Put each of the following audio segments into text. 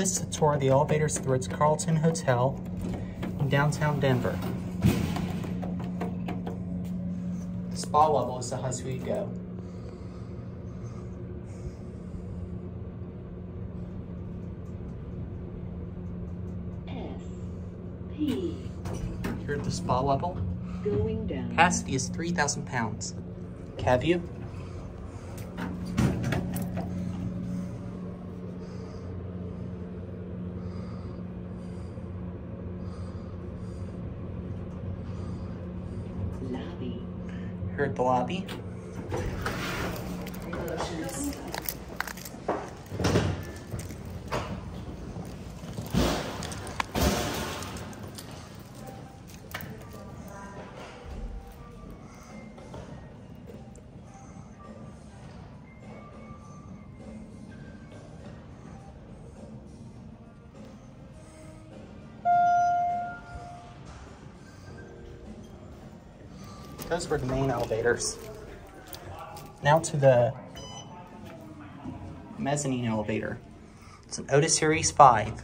is a tour of the elevators at the Ritz Carlton Hotel in downtown Denver. The spa level is the highest we go. Here at the spa level, going down. capacity is 3,000 pounds. Cab view. Lobby. Here at the lobby. Those were the main elevators. Now to the mezzanine elevator. It's an Otis Series 5.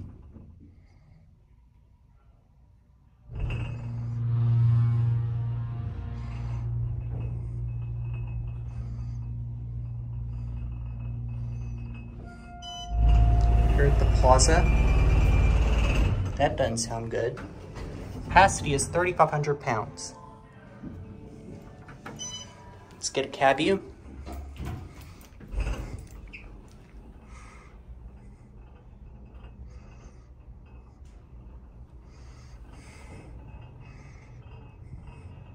Here at the plaza. That doesn't sound good. Capacity is 3,500 pounds. Let's get a cab view.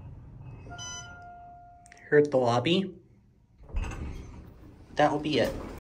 Here at the lobby. That will be it.